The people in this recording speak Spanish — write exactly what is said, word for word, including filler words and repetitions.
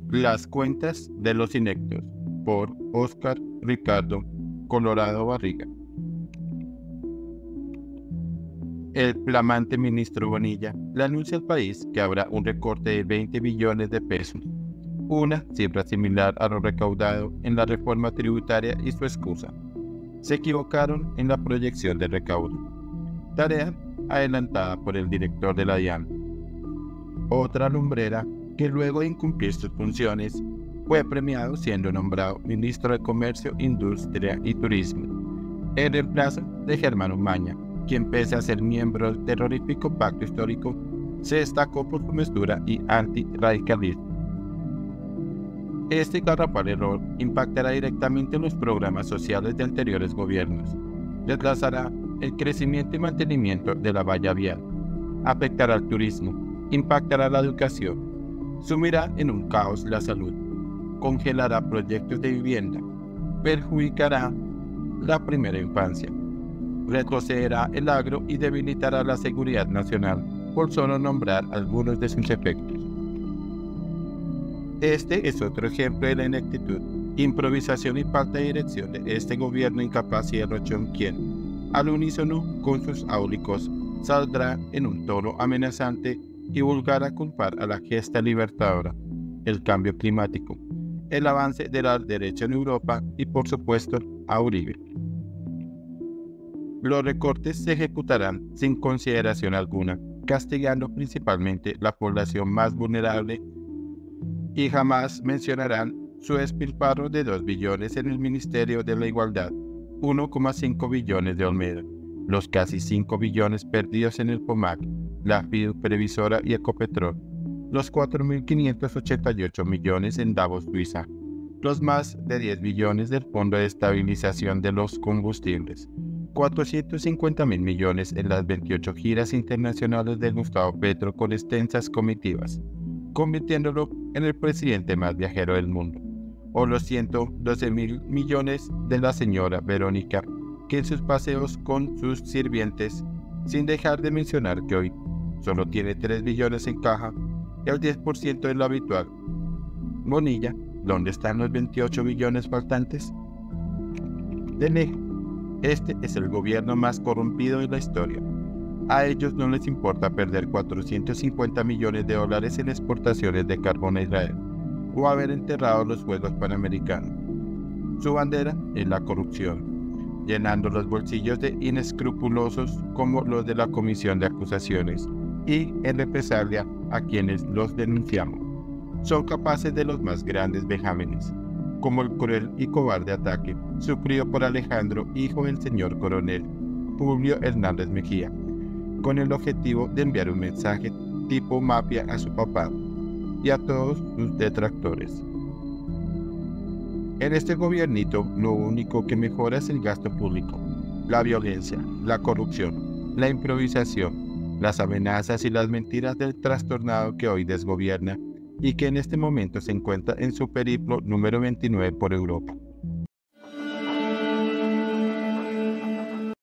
Las cuentas de los ineptos, por Óscar Ricardo Colorado Barriga. El flamante ministro Bonilla le anuncia al país que habrá un recorte de veinte billones de pesos, una cifra similar a lo recaudado en la reforma tributaria, y su excusa: se equivocaron en la proyección de recaudo. Tarea adelantada por el director de la DIAN. Otra lumbrera que luego de incumplir sus funciones fue premiado siendo nombrado ministro de Comercio, Industria y Turismo, en reemplazo de Germán Umaña, quien pese a ser miembro del terrorífico pacto histórico, se destacó por su mesura y antirradicalismo. Este garrafal error impactará directamente en los programas sociales de anteriores gobiernos, retrasará el crecimiento y mantenimiento de la valla vial, afectará al turismo, impactará la educación, sumirá en un caos la salud, congelará proyectos de vivienda, perjudicará la primera infancia, retrocederá el agro y debilitará la seguridad nacional, por solo nombrar algunos de sus efectos. Este es otro ejemplo de la ineptitud, improvisación y falta de dirección de este gobierno incapaz y derrochón, quien, al unísono con sus áulicos, saldrá en un tono amenazante y vulgar a culpar a la gesta libertadora, el cambio climático, el avance de la derecha en Europa y, por supuesto, a Uribe. Los recortes se ejecutarán sin consideración alguna, castigando principalmente la población más vulnerable, y jamás mencionarán su despilfarro de dos billones en el Ministerio de la Igualdad, uno coma cinco billones de Olmedo, los casi cinco billones perdidos en el POMAC, la FIDU Previsora y Ecopetrol, los cuatro mil quinientos ochenta y ocho millones en Davos, Suiza, los más de diez billones del Fondo de Estabilización de los Combustibles, cuatrocientos cincuenta mil millones en las veintiocho giras internacionales de Gustavo Petro con extensas comitivas, convirtiéndolo en el presidente más viajero del mundo, o los ciento doce mil millones de la señora Verónica, que en sus paseos con sus sirvientes, sin dejar de mencionar que hoy solo tiene tres billones en caja, y el diez por ciento de lo habitual. Bonilla, ¿dónde están los veintiocho billones faltantes? De lejos, este es el gobierno más corrompido de la historia. A ellos no les importa perder cuatrocientos cincuenta millones de dólares en exportaciones de carbón a Israel, o haber enterrado los Juegos Panamericanos. Su bandera es la corrupción, llenando los bolsillos de inescrupulosos como los de la Comisión de Acusaciones, y en represalia a quienes los denunciamos. Son capaces de los más grandes vejámenes, como el cruel y cobarde ataque sufrido por Alejandro, hijo del señor coronel Publio Hernández Mejía, con el objetivo de enviar un mensaje tipo mafia a su papá y a todos sus detractores. En este gobiernito lo único que mejora es el gasto público, la violencia, la corrupción, la improvisación, las amenazas y las mentiras del trastornado que hoy desgobierna y que en este momento se encuentra en su periplo número veintinueve por Europa.